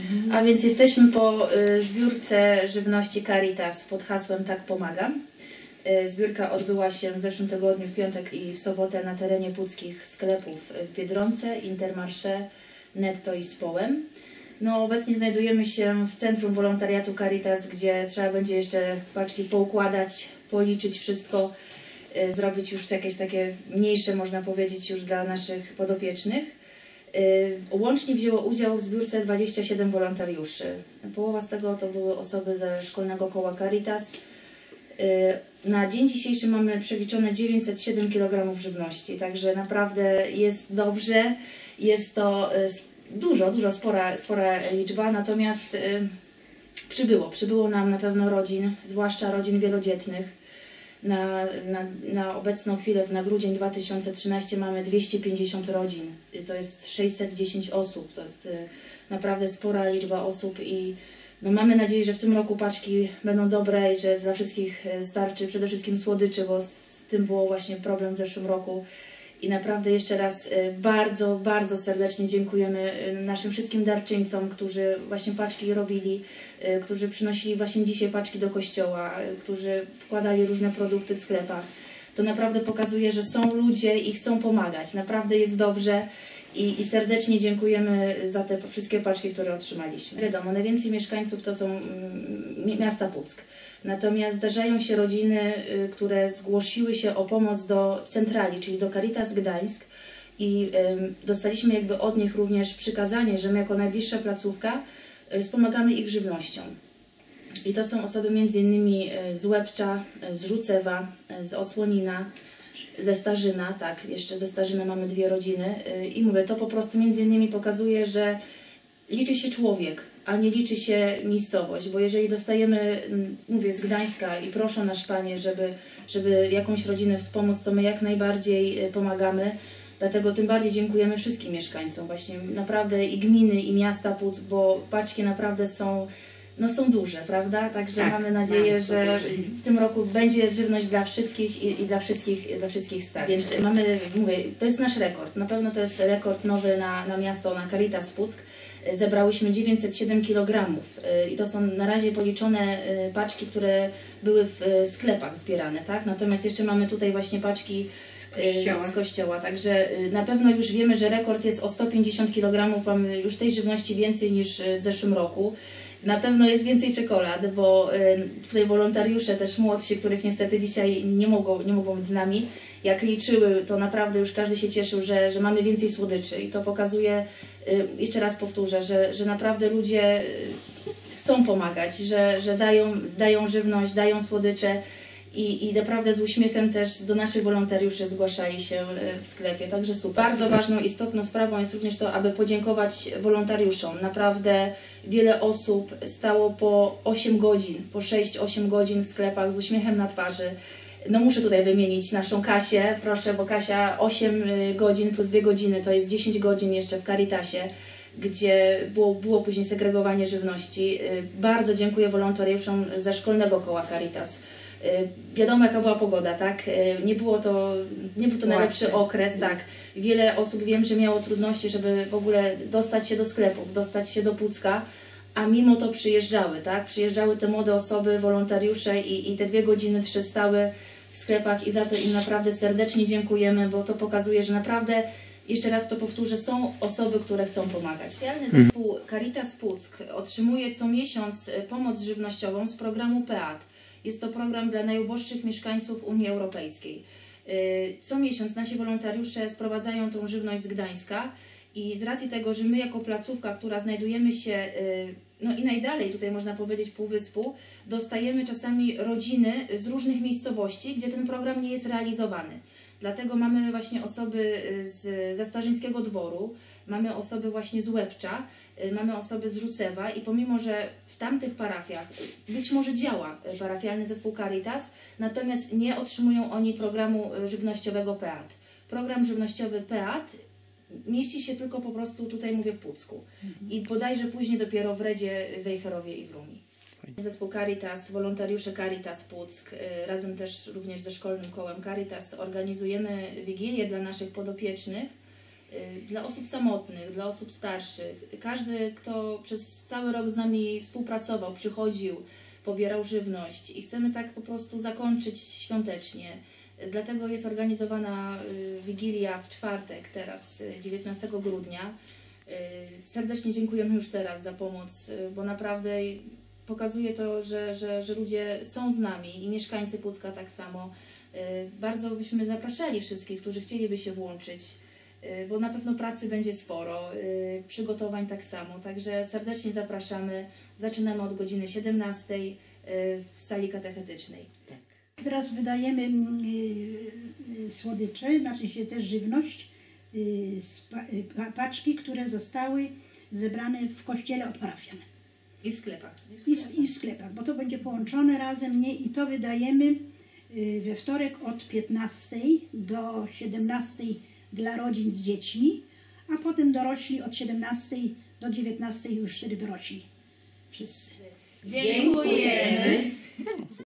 A więc jesteśmy po zbiórce żywności Caritas pod hasłem Tak Pomagam. Zbiórka odbyła się w zeszłym tygodniu w piątek i w sobotę na terenie puckich sklepów w Biedronce, Intermarché, Netto i Społem. No, obecnie znajdujemy się w centrum wolontariatu Caritas, gdzie trzeba będzie jeszcze paczki poukładać, policzyć wszystko, zrobić już jakieś takie mniejsze, można powiedzieć, już dla naszych podopiecznych. Łącznie wzięło udział w zbiórce 27 wolontariuszy. Połowa z tego to były osoby ze szkolnego koła Caritas. Na dzień dzisiejszy mamy przeliczone 907 kg żywności, także naprawdę jest dobrze. Jest to spora liczba, natomiast przybyło nam na pewno rodzin, zwłaszcza rodzin wielodzietnych. Na obecną chwilę, na grudzień 2013 mamy 250 rodzin, to jest 610 osób, to jest naprawdę spora liczba osób i no mamy nadzieję, że w tym roku paczki będą dobre i że dla wszystkich starczy przede wszystkim słodyczy, bo z tym było właśnie problem w zeszłym roku. I naprawdę jeszcze raz bardzo, bardzo serdecznie dziękujemy naszym wszystkim darczyńcom, którzy właśnie paczki robili, którzy przynosili właśnie dzisiaj paczki do kościoła, którzy wkładali różne produkty w sklepach. To naprawdę pokazuje, że są ludzie i chcą pomagać. Naprawdę jest dobrze i serdecznie dziękujemy za te wszystkie paczki, które otrzymaliśmy. Wiadomo, najwięcej mieszkańców to są miasta Puck. Natomiast zdarzają się rodziny, które zgłosiły się o pomoc do centrali, czyli do Caritas Gdańsk i dostaliśmy jakby od nich również przykazanie, że my jako najbliższa placówka wspomagamy ich żywnością. I to są osoby m.in. z Łebcza, z Rzucewa, z Osłonina, ze Starzyna, tak, jeszcze ze Starzyna mamy dwie rodziny i mówię, to po prostu m.in. pokazuje, że liczy się człowiek, a nie liczy się miejscowość, bo jeżeli dostajemy, mówię, z Gdańska i proszą nas Panie, żeby jakąś rodzinę wspomóc, to my jak najbardziej pomagamy, dlatego tym bardziej dziękujemy wszystkim mieszkańcom, właśnie naprawdę i gminy, i miasta Puck, bo paczki naprawdę są duże, prawda? Także tak, mamy nadzieję, że w tym roku będzie żywność dla wszystkich i dla wszystkich starczy. Więc mówię, to jest nasz rekord. Na pewno to jest rekord nowy na miasto, na Caritas Puck. Zebrałyśmy 907 kg i to są na razie policzone paczki, które były w sklepach zbierane, tak? Natomiast jeszcze mamy tutaj właśnie paczki z kościoła, także na pewno już wiemy, że rekord jest o 150 kg, mamy już tej żywności więcej niż w zeszłym roku. Na pewno jest więcej czekolad, bo tutaj wolontariusze też młodsi, których niestety dzisiaj nie mogą być z nami, jak liczyły, to naprawdę już każdy się cieszył, że mamy więcej słodyczy i to pokazuje, jeszcze raz powtórzę, że naprawdę ludzie chcą pomagać, że dają żywność, dają słodycze i naprawdę z uśmiechem też do naszych wolontariuszy zgłaszali się w sklepie, także super. Bardzo ważną, istotną sprawą jest również to, aby podziękować wolontariuszom. Naprawdę wiele osób stało po 8 godzin, po 6-8 godzin w sklepach z uśmiechem na twarzy. No muszę tutaj wymienić naszą Kasię, proszę, bo Kasia 8 godzin plus 2 godziny, to jest 10 godzin jeszcze w Caritasie, gdzie było później segregowanie żywności. Bardzo dziękuję wolontariuszom ze szkolnego koła Caritas. Wiadomo, jaka była pogoda, tak? Nie był to najlepszy okres, tak. Wiele osób wiem, że miało trudności, żeby w ogóle dostać się do sklepów, dostać się do Pucka, a mimo to przyjeżdżały, tak? Przyjeżdżały te młode osoby, wolontariusze i te 2 godziny, 3 stały w sklepach i za to im naprawdę serdecznie dziękujemy, bo to pokazuje, że naprawdę, jeszcze raz to powtórzę, są osoby, które chcą pomagać. Specjalny zespół Caritas Puck otrzymuje co miesiąc pomoc żywnościową z programu PEAT. Jest to program dla najuboższych mieszkańców Unii Europejskiej. Co miesiąc nasi wolontariusze sprowadzają tą żywność z Gdańska i z racji tego, że my jako placówka, która znajdujemy się no i najdalej, tutaj można powiedzieć półwyspu, dostajemy czasami rodziny z różnych miejscowości, gdzie ten program nie jest realizowany. Dlatego mamy właśnie osoby ze Starzyńskiego Dworu, mamy osoby właśnie z Łebcza, mamy osoby z Rzucewa i pomimo, że w tamtych parafiach być może działa parafialny zespół Caritas, natomiast nie otrzymują oni programu żywnościowego PEAT. Program żywnościowy PEAT mieści się tylko po prostu, tutaj mówię, w Pucku i bodajże później dopiero w Redzie, Wejherowie i w Rumi. Zespół Caritas, wolontariusze Caritas Puck, razem też również ze szkolnym kołem Caritas organizujemy wigilię dla naszych podopiecznych dla osób samotnych, dla osób starszych. Każdy, kto przez cały rok z nami współpracował, przychodził, pobierał żywność i chcemy tak po prostu zakończyć świątecznie. Dlatego jest organizowana Wigilia w czwartek, teraz 19 grudnia. Serdecznie dziękujemy już teraz za pomoc, bo naprawdę pokazuje to, że ludzie są z nami i mieszkańcy Pucka tak samo. Bardzo byśmy zapraszali wszystkich, którzy chcieliby się włączyć, bo na pewno pracy będzie sporo, przygotowań tak samo. Także serdecznie zapraszamy. Zaczynamy od godziny 17 w sali katechetycznej. Tak. Teraz wydajemy słodycze, znaczy się też żywność, paczki, które zostały zebrane w kościele od parafian. I w sklepach. I w sklepach, bo to będzie połączone razem, nie? I to wydajemy we wtorek od 15 do 17 dla rodzin z dziećmi, a potem dorośli od 17 do 19 już wtedy dorośli. Wszyscy. Dziękujemy.